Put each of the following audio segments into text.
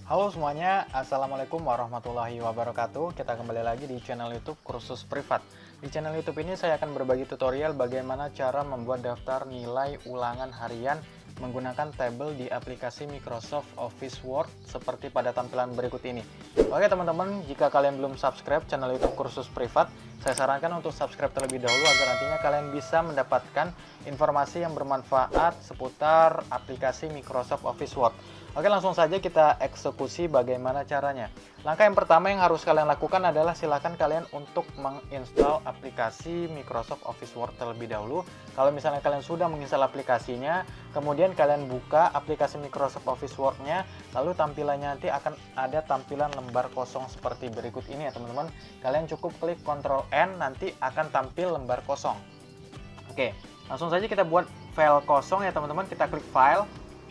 Halo semuanya, Assalamualaikum warahmatullahi wabarakatuh. Kita kembali lagi di channel YouTube Kursus Privat. Di channel YouTube ini saya akan berbagi tutorial bagaimana cara membuat daftar nilai ulangan harian menggunakan tabel di aplikasi Microsoft Office Word seperti pada tampilan berikut ini. Oke teman-teman, jika kalian belum subscribe channel YouTube Kursus Privat, saya sarankan untuk subscribe terlebih dahulu agar nantinya kalian bisa mendapatkan informasi yang bermanfaat seputar aplikasi Microsoft Office Word. Oke, langsung saja kita eksekusi bagaimana caranya. Langkah yang pertama yang harus kalian lakukan adalah silakan kalian untuk menginstal aplikasi Microsoft Office Word terlebih dahulu. Kalau misalnya kalian sudah menginstal aplikasinya, kemudian kalian buka aplikasi Microsoft Office Word-nya, lalu tampilannya nanti akan ada tampilan lembar kosong seperti berikut ini ya teman-teman. Kalian cukup klik Ctrl N, nanti akan tampil lembar kosong. Oke, langsung saja kita buat file kosong ya teman-teman. Kita klik File.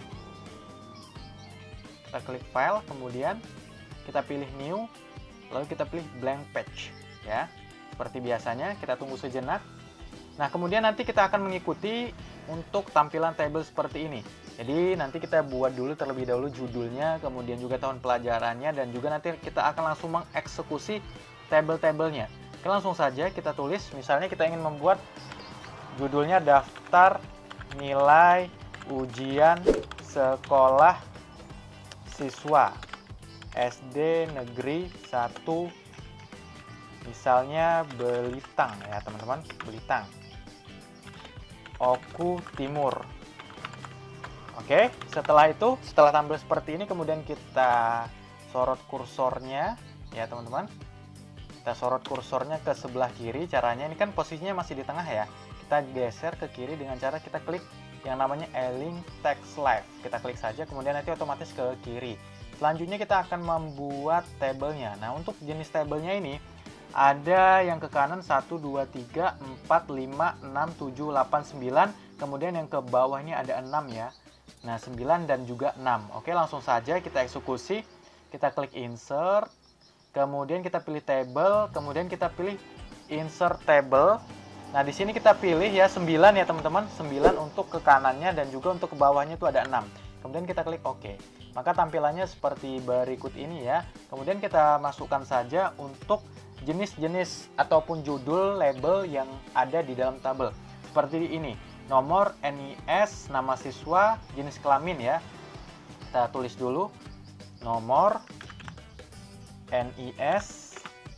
Kita klik File, kemudian kita pilih New, lalu kita pilih Blank Page ya. Seperti biasanya, kita tunggu sejenak. Nah, kemudian nanti kita akan mengikuti untuk tampilan tabel seperti ini. Jadi nanti kita buat dulu terlebih dahulu judulnya, kemudian juga tahun pelajarannya, dan juga nanti kita akan langsung mengeksekusi tabel-tabelnya. Oke, langsung saja kita tulis, misalnya kita ingin membuat judulnya daftar nilai ujian sekolah siswa SD Negeri 1 misalnya Belitang ya teman-teman, Belitang Oku Timur. Oke, setelah itu, setelah tampil seperti ini, kemudian kita sorot kursornya ya teman-teman. Kita sorot kursornya ke sebelah kiri. Caranya ini kan posisinya masih di tengah ya, kita geser ke kiri dengan cara kita klik yang namanya Align Text Left. Kita klik saja, kemudian nanti otomatis ke kiri. Selanjutnya kita akan membuat tabelnya. Nah, untuk jenis tabelnya ini ada yang ke kanan 1, 2, 3, 4, 5, 6, 7, 8, 9. Kemudian yang ke bawah ini ada 6 ya. Nah, 9 dan juga 6. Oke, langsung saja kita eksekusi. Kita klik Insert. Kemudian kita pilih Table. Kemudian kita pilih Insert Table. Nah, di sini kita pilih ya 9 ya teman-teman. 9 untuk ke kanannya dan juga untuk ke bawahnya itu ada 6. Kemudian kita klik OK. Maka tampilannya seperti berikut ini ya. Kemudian kita masukkan saja untuk jenis-jenis ataupun judul label yang ada di dalam tabel. Seperti ini. Nomor, NIS, nama siswa, jenis kelamin ya. Kita tulis dulu. Nomor, NIS.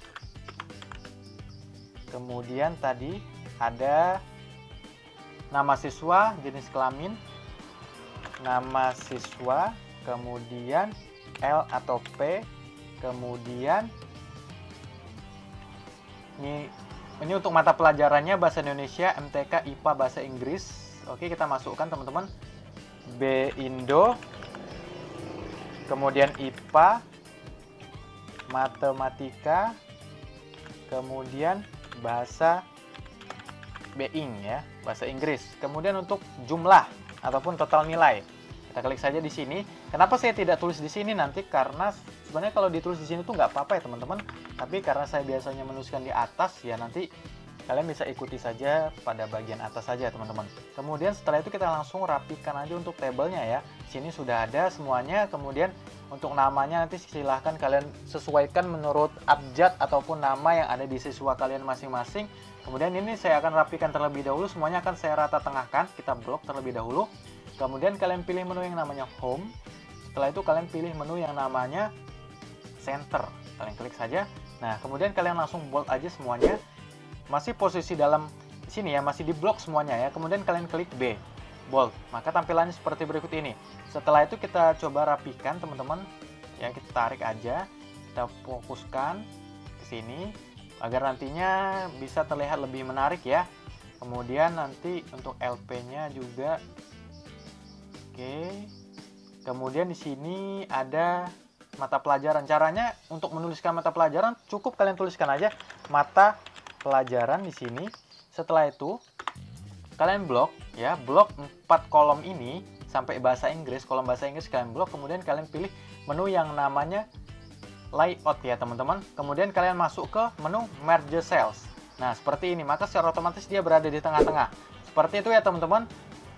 Kemudian tadi ada nama siswa, jenis kelamin, nama siswa, kemudian L atau P, kemudian ini untuk mata pelajarannya bahasa Indonesia, MTK, IPA, bahasa Inggris. Oke, kita masukkan teman-teman. B Indo, kemudian IPA, matematika, kemudian bahasa Being ya, bahasa Inggris. Kemudian untuk jumlah ataupun total nilai, kita klik saja di sini. Kenapa saya tidak tulis di sini nanti? Karena sebenarnya kalau ditulis di sini tuh nggak apa-apa ya teman-teman. Tapi karena saya biasanya menuliskan di atas ya, nanti kalian bisa ikuti saja pada bagian atas saja teman-teman. Kemudian setelah itu kita langsung rapikan aja untuk tabelnya ya. Sini sudah ada semuanya. Kemudian untuk namanya nanti silahkan kalian sesuaikan menurut abjad ataupun nama yang ada di siswa kalian masing-masing. Kemudian ini saya akan rapikan terlebih dahulu, semuanya akan saya rata tengahkan, kita blok terlebih dahulu. Kemudian kalian pilih menu yang namanya Home. Setelah itu kalian pilih menu yang namanya Center. Kalian klik saja. Nah, kemudian kalian langsung bold aja semuanya. Masih posisi dalam sini ya, masih di blok semuanya ya. Kemudian kalian klik B, bold. Maka tampilannya seperti berikut ini. Setelah itu kita coba rapikan teman-teman. Ya, kita tarik aja. Kita fokuskan ke sini agar nantinya bisa terlihat lebih menarik ya. Kemudian nanti untuk LP-nya juga. Oke. Kemudian di sini ada mata pelajaran. Caranya untuk menuliskan mata pelajaran cukup kalian tuliskan aja mata pelajaran di sini. Setelah itu kalian blok ya, blok 4 kolom ini sampai bahasa Inggris, kolom bahasa Inggris kalian blok. Kemudian kalian pilih menu yang namanya layout ya teman-teman. Kemudian kalian masuk ke menu merge cells. Nah, seperti ini, maka secara otomatis dia berada di tengah-tengah. Seperti itu ya teman-teman.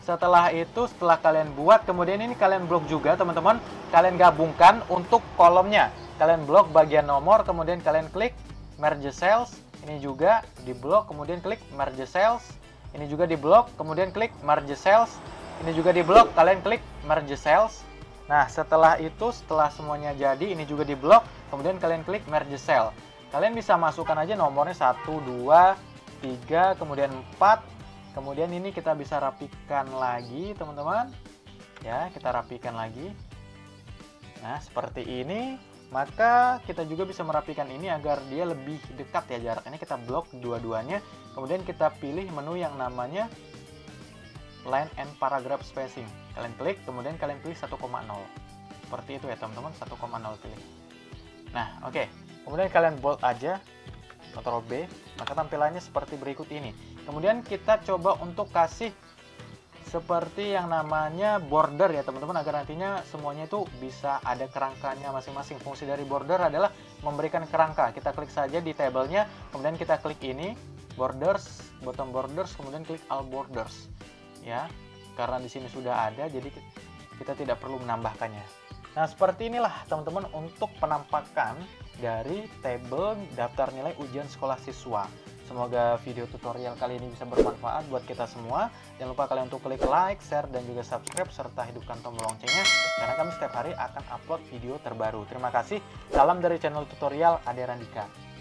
Setelah itu, setelah kalian buat, kemudian ini kalian blok juga teman-teman. Kalian gabungkan untuk kolomnya. Kalian blok bagian nomor, kemudian kalian klik merge cells. Ini juga di blok, kemudian klik merge cells. Ini juga di blok, kemudian klik merge cells. Ini juga di blok, kalian klik merge cells. Nah, setelah itu, setelah semuanya jadi, ini juga di blok, kemudian kalian klik merge cell. Kalian bisa masukkan aja nomornya 1, 2, 3, kemudian 4. Kemudian ini kita bisa rapikan lagi, teman-teman. Ya, kita rapikan lagi. Nah, seperti ini. Maka kita juga bisa merapikan ini agar dia lebih dekat ya jaraknya. Kita blok dua-duanya. Kemudian kita pilih menu yang namanya line and paragraph spacing. Kalian klik, kemudian kalian pilih 1,0. Seperti itu ya, teman-teman, 1,0 pilih. Nah, oke. Kemudian kalian bold aja, Ctrl B, maka tampilannya seperti berikut ini. Kemudian kita coba untuk kasih seperti yang namanya border ya teman-teman, agar nantinya semuanya itu bisa ada kerangkanya masing-masing. Fungsi dari border adalah memberikan kerangka. Kita klik saja di tabelnya, kemudian kita klik ini, borders, bottom borders, kemudian klik all borders. Ya, karena di sini sudah ada, jadi kita tidak perlu menambahkannya. Nah, seperti inilah teman-teman untuk penampakan dari tabel daftar nilai ujian sekolah siswa. Semoga video tutorial kali ini bisa bermanfaat buat kita semua. Jangan lupa kalian untuk klik like, share, dan juga subscribe, serta hidupkan tombol loncengnya, karena kami setiap hari akan upload video terbaru. Terima kasih. Salam dari channel tutorial Ade Randika.